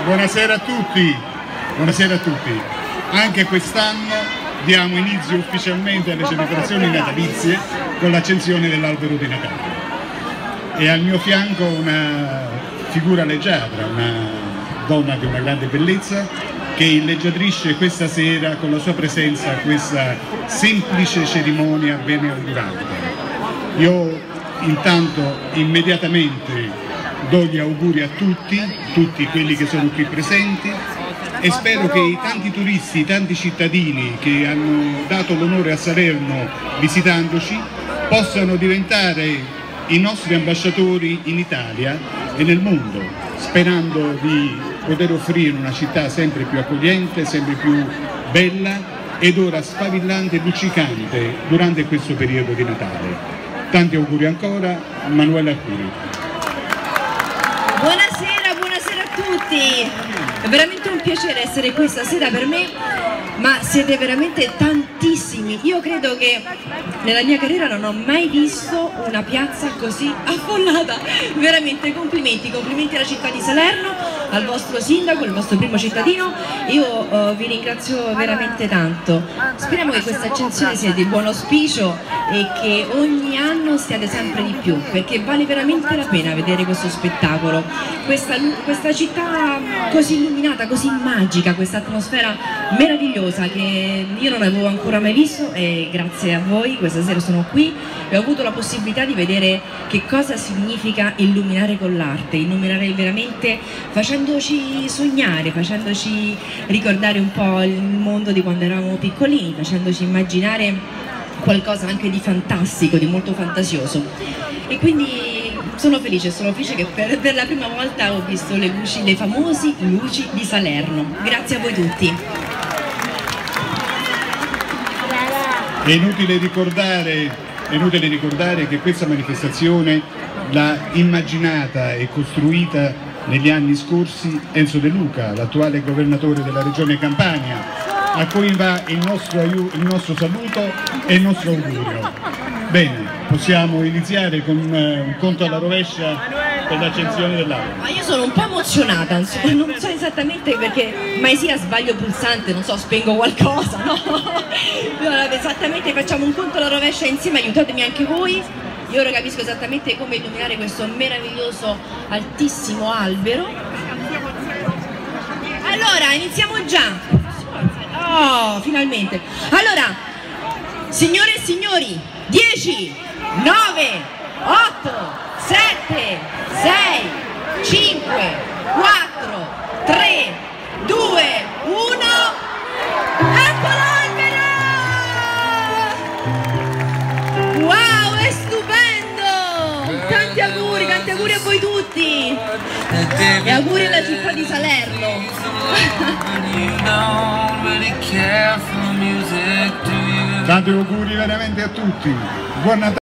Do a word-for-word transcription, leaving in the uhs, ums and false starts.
Buonasera a tutti, buonasera a tutti. Anche quest'anno diamo inizio ufficialmente alle celebrazioni natalizie con l'accensione dell'albero di Natale. E al mio fianco una figura leggiadra, una donna di una grande bellezza che illeggiadrisce questa sera con la sua presenza questa semplice cerimonia beneaugurante. Io intanto immediatamente do gli auguri a tutti, tutti quelli che sono qui presenti, e spero che i tanti turisti, i tanti cittadini che hanno dato l'onore a Salerno visitandoci possano diventare i nostri ambasciatori in Italia e nel mondo, sperando di poter offrire una città sempre più accogliente, sempre più bella ed ora sfavillante e luccicante durante questo periodo di Natale. Tanti auguri ancora, Manuela Arcuri. Buonasera, buonasera a tutti, è veramente un piacere essere qui stasera per me, ma siete veramente tantissimi. Io credo che nella mia carriera non ho mai visto una piazza così affollata, veramente complimenti, complimenti alla città di Salerno, al vostro sindaco, il vostro primo cittadino. Io uh, vi ringrazio veramente tanto, speriamo che questa accensione sia di buon auspicio e che ogni anno stiate sempre di più, perché vale veramente la pena vedere questo spettacolo, questa, questa città così illuminata, così magica, questa atmosfera meravigliosa che io non avevo ancora mai visto, e grazie a voi questa sera sono qui e ho avuto la possibilità di vedere che cosa significa illuminare con l'arte, illuminare veramente facendoci sognare, facendoci ricordare un po' il mondo di quando eravamo piccolini, facendoci immaginare qualcosa anche di fantastico, di molto fantasioso. E quindi sono felice, sono felice che per, per la prima volta ho visto le luci, le famose luci di Salerno. Grazie a voi tutti. È inutile ricordare, è inutile ricordare che questa manifestazione l'ha immaginata e costruita negli anni scorsi Enzo De Luca, l'attuale governatore della regione Campania, a cui va il nostro, il nostro saluto e il nostro augurio. Bene, possiamo iniziare con uh, un conto alla rovescia per l'accensione dell'albero. Ma io sono un po' emozionata, non so esattamente perché mai sia sbaglio pulsante, non so, spengo qualcosa, no? Allora, esattamente facciamo un conto alla rovescia insieme, aiutatemi anche voi. Io ora capisco esattamente come illuminare questo meraviglioso altissimo albero. Allora, iniziamo già. Oh, finalmente. Allora, signore e signori, dieci, nove, otto, sette, sei, cinque, quattro, tre, due, uno, ecco l'albero! Wow, è stupendo! Tanti auguri, tanti auguri a voi tutti! E auguri alla città di Salerno! Tanti auguri veramente a tutti. Buon Natale.